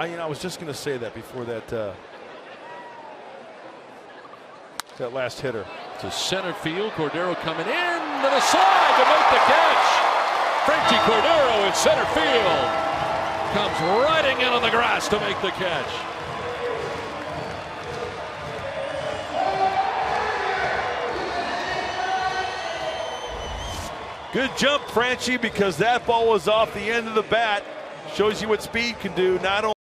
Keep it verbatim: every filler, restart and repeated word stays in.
I, you know, I was just going to say that before that uh, that last hitter. To center field, Cordero coming in to the side to make the catch. Franchy Cordero in center field comes riding in on the grass to make the catch. Good jump, Franchy, because that ball was off the end of the bat. Shows you what speed can do, not only